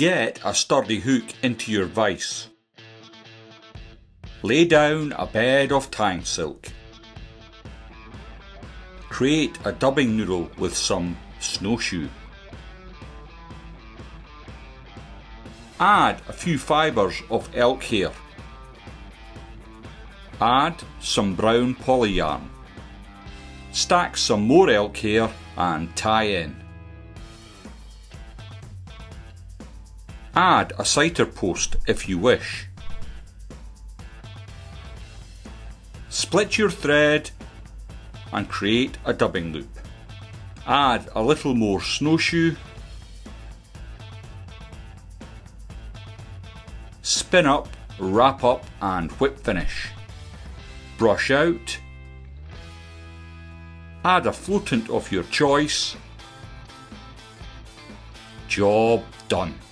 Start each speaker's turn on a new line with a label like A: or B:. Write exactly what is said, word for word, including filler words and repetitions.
A: Get a sturdy hook into your vise. Lay down a bed of tying silk. Create a dubbing noodle with some snowshoe. Add a few fibres of elk hair. Add some brown poly yarn. Stack some more elk hair and tie in. Add a cider post if you wish. Split your thread and create a dubbing loop. Add a little more snowshoe. Spin up, wrap up and whip finish. Brush out. Add a floatant of your choice. Job done.